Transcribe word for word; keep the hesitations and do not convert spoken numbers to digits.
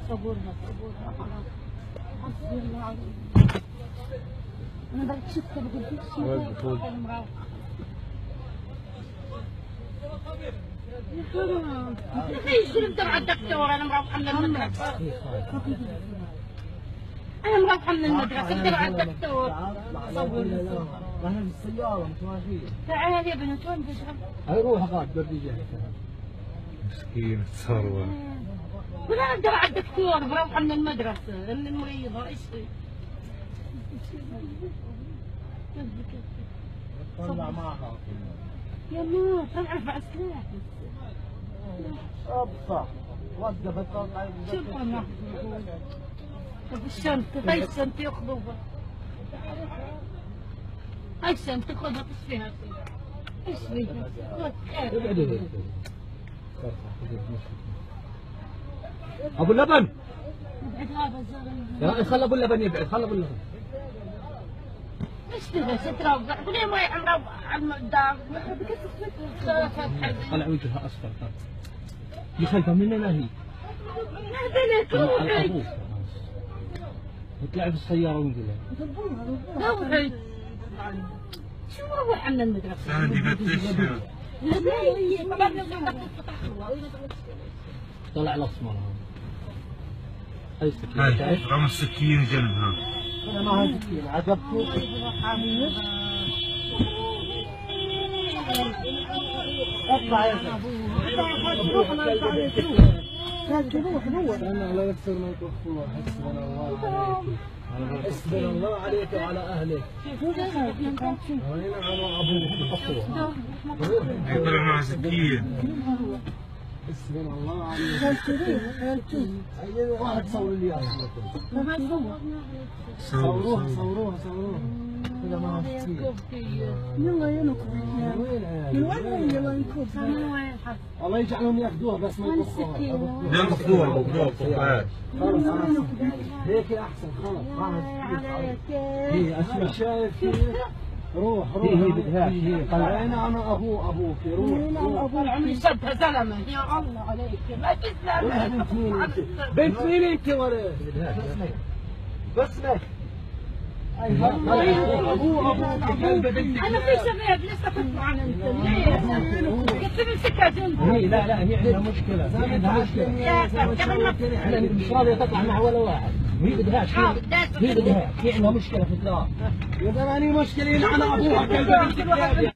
صبورها صبورها خلاص. حسبي الله عليك. انا بدك شفتها بقول لك المراه. يا حرام. ليش شربت مع الدكتور؟ انا مروحه من المدرسه. انا مروحه من المدرسه انت مع الدكتور. صبوري احنا في السياره متواجدين. تعال يا بنت وين تشرب؟ هاي روح غاد بدي جهتها. مسكين تصروى. ولا اقدر على الدكتور بروحه من المدرسه من المريضه ايش طلع معها يا ما طلع بعد سلاح ابصر وقفت طلع شوف انا طب الشنطه هاي الشنطه ياخذوها هاي الشنطه خذها ايش فيها ايش فيها؟ ابو اللبن ابعد هذا الزلمه يا خل ابو اللبن يبعد خل ابو اللبن ايش تبغى تتروق؟ ليه ما يعمروا على الدار؟ طلع وجهها اصفر يخلفها مننا هي نهبلت روحي وطلع بالسياره ونزلها روحي شو روح عنا المدرسه؟ عندي فتشها. طلع الاسمر هاي السكينه هاي رمى السكين جنبها. انا ما هاي سكينه عجبتك؟ اطلع يا زلمه روح ما ينفع عليك روح روح انا لا يكسر ما يكفوها حسبنا الله عليك حسبنا الله عليك وعلى اهلك وين انا ابوك يطلع معها سكين. حسبنا الله عليك هي واحد صور لي اياها صوروها صوروها صوروها كذا ما يلا ينكب من وين يلا ينكب الله يجعلهم ياخذوها بس ما يطفوها ينقذوها بالضبط. خلص هيك احسن خلص هي اسمع شايف روح روح هي بدهاش هي طلع انا انا ابوه ابوك روح روح العمري شبها زلمه يا الله عليك ما تسلم بنت مين انت ولا بسمك ابوه ابوك انا في شباب لسه كنت معنا انت ليه؟ قلت تمسكها جنبي لا لا هي عندها مشكله هي عندها مشكله احنا مش راضيه تطلع مع ولا واحد وهي بدهاش هي بدهاش هي عندها مشكله في الدار يا زلمه مشكله انا ابوها